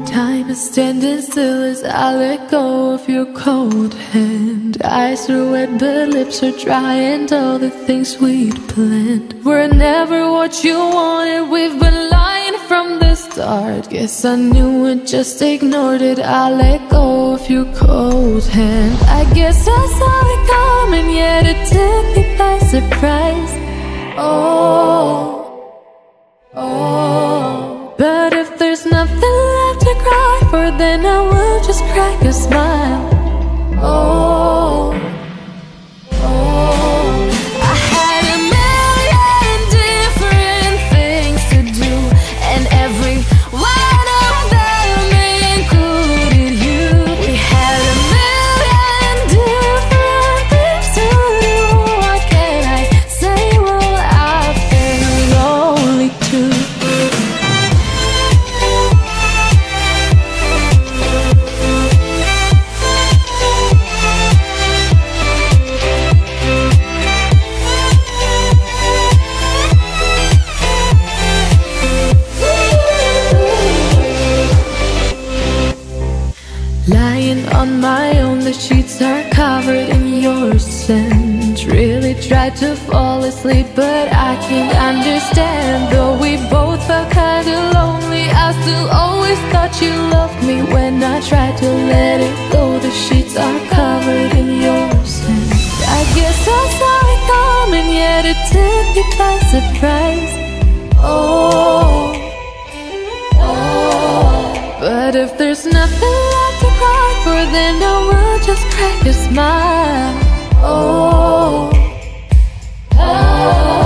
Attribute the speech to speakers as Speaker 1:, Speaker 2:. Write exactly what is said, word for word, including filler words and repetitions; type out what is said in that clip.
Speaker 1: Time is standing still as I let go of your cold hand. Eyes are wet but lips are dry, and all the things we'd planned were never what you wanted. We've been lying from the start. Guess I knew it, just ignored it. I let go of your cold hand. I guess I saw it coming, yet it took me by surprise. Oh, oh. But if there's nothing left to cry for, then I will just crack a smile. Oh, oh. I had a million different things to do, and every one of them included you. We had a million different things to do. What can I say? Well, I've been lonely too. Lying on my own, the sheets are covered in your scent. Really tried to fall asleep, but I can't understand. Though we both felt kinda lonely, I still always thought you loved me. When I tried to let it go, the sheets are covered in your scent. I guess I saw it coming, yet it took me by surprise. Oh, oh. But if there's nothing left to cry for, then I will just crack a smile. Oh, oh.